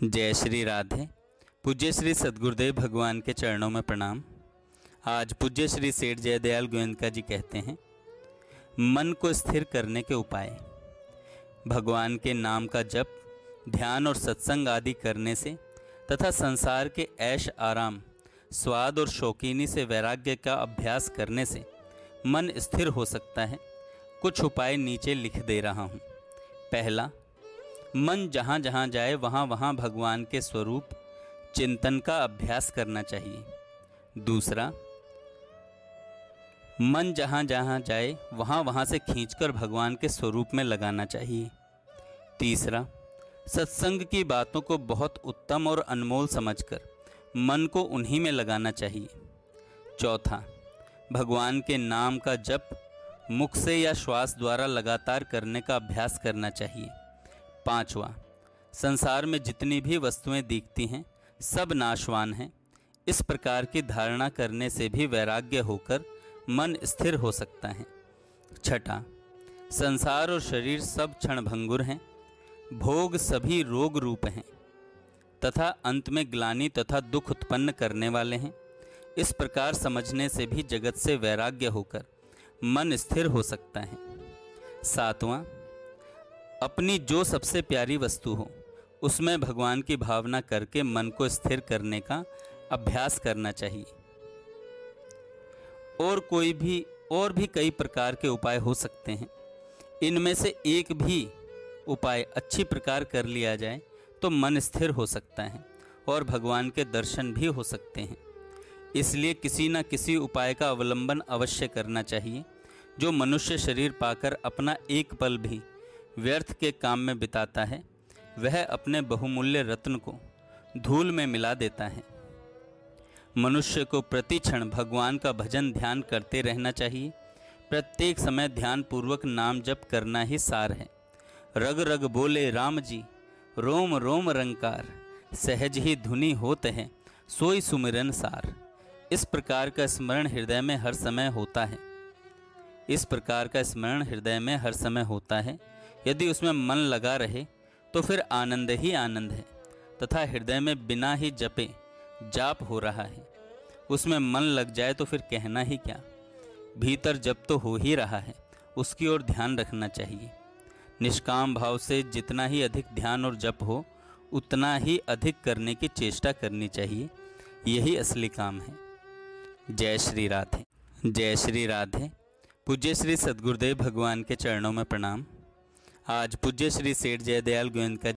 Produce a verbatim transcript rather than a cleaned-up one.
जय श्री राधे। पूज्य श्री सद्गुरुदेव भगवान के चरणों में प्रणाम। आज पूज्य श्री सेठ जयदयाल गोयनका जी कहते हैं, मन को स्थिर करने के उपाय। भगवान के नाम का जप, ध्यान और सत्संग आदि करने से तथा संसार के ऐश आराम, स्वाद और शौकीनी से वैराग्य का अभ्यास करने से मन स्थिर हो सकता है। कुछ उपाय नीचे लिख दे रहा हूँ। पहला, मन जहाँ जहाँ जाए वहाँ वहाँ भगवान के स्वरूप चिंतन का अभ्यास करना चाहिए। दूसरा, मन जहाँ जहाँ जाए वहाँ वहाँ से खींचकर भगवान के स्वरूप में लगाना चाहिए। तीसरा, सत्संग की बातों को बहुत उत्तम और अनमोल समझकर मन को उन्हीं में लगाना चाहिए। चौथा, भगवान के नाम का जप मुख से या श्वास द्वारा लगातार करने का अभ्यास करना चाहिए। पांचवा, संसार में जितनी भी वस्तुएं दिखती हैं सब नाशवान हैं। इस प्रकार की धारणा करने से भी वैराग्य होकर मन स्थिर हो सकता है। छठा, संसार और शरीर सब क्षणभंगुर हैं, भोग सभी रोग रूप हैं तथा अंत में ग्लानि तथा दुख उत्पन्न करने वाले हैं। इस प्रकार समझने से भी जगत से वैराग्य होकर मन स्थिर हो सकता है। सातवां, अपनी जो सबसे प्यारी वस्तु हो उसमें भगवान की भावना करके मन को स्थिर करने का अभ्यास करना चाहिए। और कोई भी और भी कई प्रकार के उपाय हो सकते हैं। इनमें से एक भी उपाय अच्छी प्रकार कर लिया जाए तो मन स्थिर हो सकता है और भगवान के दर्शन भी हो सकते हैं। इसलिए किसी न किसी उपाय का अवलंबन अवश्य करना चाहिए। जो मनुष्य शरीर पाकर अपना एक पल भी व्यर्थ के काम में बिताता है, वह अपने बहुमूल्य रत्न को धूल में मिला देता है। मनुष्य को प्रति क्षण भगवान का भजन ध्यान करते रहना चाहिए। प्रत्येक समय ध्यान पूर्वक नाम जप करना ही सार है। रग रग बोले राम जी, रोम रोम रंकार, सहज ही धुनि होत है सोई सुमिरन सार। इस प्रकार का स्मरण हृदय में हर समय होता है इस प्रकार का स्मरण हृदय में हर समय होता है यदि उसमें मन लगा रहे तो फिर आनंद ही आनंद है तथा हृदय में बिना ही जपे जाप हो रहा है। उसमें मन लग जाए तो फिर कहना ही क्या। भीतर जप तो हो ही रहा है, उसकी ओर ध्यान रखना चाहिए। निष्काम भाव से जितना ही अधिक ध्यान और जप हो उतना ही अधिक करने की चेष्टा करनी चाहिए। यही असली काम है। जय श्री राधे। जय श्री राधे। पूज्य श्री सद्गुरुदेव भगवान के चरणों में प्रणाम। आज पूज्य श्री सेठ जयदयाल गोयनका